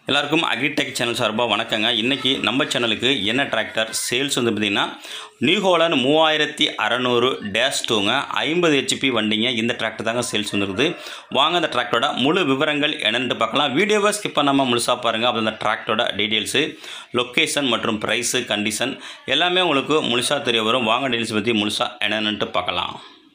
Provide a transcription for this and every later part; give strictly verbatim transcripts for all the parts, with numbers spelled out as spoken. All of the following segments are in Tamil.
எல்லாருக்கும் அக்ரிடெக் சேனல் சார்பாக வணக்கங்க. இன்றைக்கி நம்ம சேனலுக்கு என்ன டிராக்டர் சேல்ஸ் வந்து பார்த்திங்கன்னா நியூ ஹாலண்ட் மூவாயிரத்தி அறநூறு டேஷ் டூங்க ஐம்பது ஹெச்பி வண்டிங்க. இந்த டிராக்டர் தாங்க சேல்ஸ் வந்துருக்குது. வாங்க அந்த டிராக்டரோட முழு விவரங்கள் என்னென்னு பார்க்கலாம். வீடியோவை ஸ்கிப் பண்ணாமல் முழுசாக பாருங்கள். அப்போ அந்த டிராக்டரோட டீட்டெயில்ஸு, லொக்கேஷன் மற்றும் ப்ரைஸு, கண்டிஷன் எல்லாமே உங்களுக்கு முழுசாக தெரிய வரும். வாங்க டீட்டெயில்ஸ் பற்றி முழுசாக என்னென்னுட்டு பார்க்கலாம்.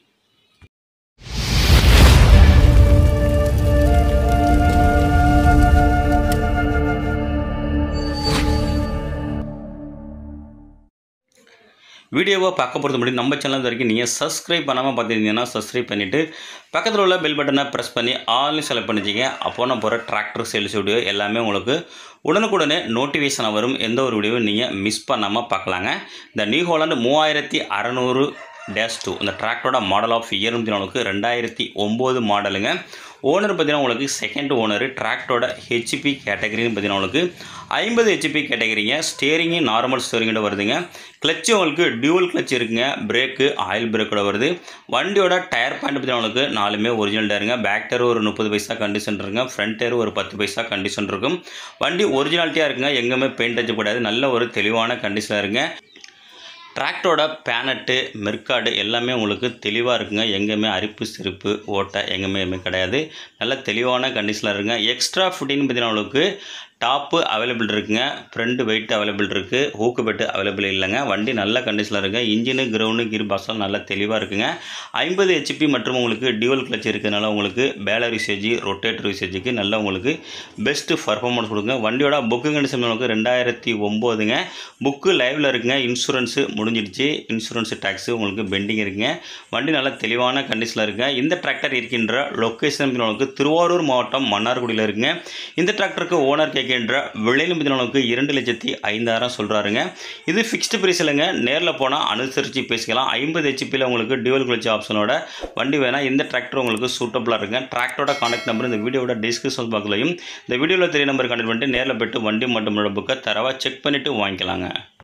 வீடியோவை பார்க்க பொறுத்த முடியும் நம்ம சேனல் வரைக்கும் நீங்கள் சப்ஸ்கிரைப் பண்ணாமல் பார்த்துருந்தீங்கன்னா சப்ஸ்கிரைப் பண்ணிவிட்டு பக்கத்தில் உள்ள பெல் பட்டனை ப்ரெஸ் பண்ணி ஆல்னு செலக்ட் பண்ணிச்சிங்க. அப்போ நான் போகிற டிராக்டர் சேல்ஸ் வீடியோ எல்லாமே உங்களுக்கு உடனுக்குடனே நோட்டிஃபிகேஷன் வரும். எந்த ஒரு வீடியோவும் நீங்கள் மிஸ் பண்ணாமல் பார்க்கலாங்க. இந்த நியூ ஹாலண்ட் மூவாயிரத்தி அறநூறு டேஷ் டூ இந்த டிராக்டரோட மாடல் ஆஃப் இயர் உங்களுக்கு ரெண்டாயிரத்தி ஒம்பது மாடலுங்க. ஓனர் பார்த்தீங்கன்னா உங்களுக்கு செகண்ட் ஓனர். டிராக்டரோட ஹெச்பி கேட்டகரின்னு பார்த்தீங்கன்னா உங்களுக்கு ஐம்பது ஹெச்பி கேட்டகரிங்க. ஸ்டேரிங்கு நார்மல் ஸ்டேரிங்கோட வருதுங்க. கிளச்சு உங்களுக்கு டியூவல் கிளச் இருக்குங்க. பிரேக்கு ஆயில் பிரேக்கோட வருது. வண்டியோட டயர் பாயிண்ட் பார்த்தீங்கன்னா உங்களுக்கு நாலுமே ஒரிஜினல் டயருங்க. பேக் டயர் ஒரு முப்பது பைசா கண்டிஷன் இருக்குங்க. ஃப்ரண்ட் டயர் ஒரு பத்து பைசா கண்டிஷன் இருக்கும். வண்டி ஒரிஜினாலிட்டியாக இருக்குங்க. எங்கேயுமே பெயிண்ட் அடிக்கக்கூடாது. நல்ல ஒரு தெளிவான கண்டிஷனாக இருக்குங்க. டிராக்டரோட பேனட்டு மெர்காடு எல்லாமே உங்களுக்கு தெளிவாக இருக்குங்க. எங்கேயுமே அரிப்பு சிரிப்பு ஓட்டை எங்கேயுமே எதுவுமே கிடையாது. நல்ல தெளிவான கண்டிஷனில் இருக்குங்க. எக்ஸ்ட்ரா ஃபிட்டின்னு பார்த்தீங்கன்னா உங்களுக்கு டாப்பு அவைலபிள் இருக்குங்க. ஃப்ரண்ட் வெயிட் அவைலபிள் இருக்குது. ஹூக்கு பெட்டு அவைலபிள் இல்லைங்க. வண்டி நல்ல கண்டிஷனில் இருக்குங்க. இன்ஜினு கிரவுண்டு கீர் பாக்ஸ்லாம் நல்லா தெளிவாக இருக்குங்க. ஐம்பது ஹெச்பி மற்றும் உங்களுக்கு டியூவல் கிளச் இருக்கிறதுனால உங்களுக்கு பேலர் யூசேஜ் ரொட்டேட்டர் யூசேஜுக்கு நல்ல உங்களுக்கு பெஸ்ட்டு பர்ஃபார்மன்ஸ் கொடுங்க. வண்டியோட புக்கு கண்டிஷன் உங்களுக்கு ரெண்டாயிரத்தி ஒம்போதுங்க. புக்கு லைவில் இருக்குங்க. இன்சூரன்ஸு முடிஞ்சிடுச்சு. இன்சூரன்ஸ் டேக்ஸு உங்களுக்கு பெண்டிங் இருக்குங்க. வண்டி நல்லா தெளிவான கண்டிஷனில் இருக்குங்க. இந்த டிராக்டர் இருக்கின்ற லொக்கேஷன் உங்களுக்கு திருவாரூர் மாவட்டம் மன்னார்குடியில் இருக்குங்க. இந்த டிராக்டருக்கு ஓனர் கேட்கின்ற விலையிலும் அளவுக்கு இரண்டு லட்சத்தி ஐந்தாயிரம் சொல்கிறாருங்க. இது ஃபிக்ஸ்டு பிரைஸ் இல்லைங்க. நேரில் போனால் அனுசரித்து பேசிக்கலாம். ஐம்பது ஹெச்பியில் உங்களுக்கு டியூவல் கிளச் ஆப்ஷனோட வண்டி வேணால் இந்த டிராக்டர் உங்களுக்கு சூட்டபுளாக இருக்குங்க. டிராக்டரோட கான்டாக்ட் நம்பர் இந்த வீடியோட டிஸ்கிரிப்ஷன் பாக்ஸ்லையும் இந்த வீடியோவில் தெரிய நம்பர் கான்டாக்ட் பண்ணிட்டு நேரில் போய்ட்டு வண்டி மற்றும் புக்கை தரவாக செக் பண்ணிவிட்டு வாங்கிக்கலாங்க.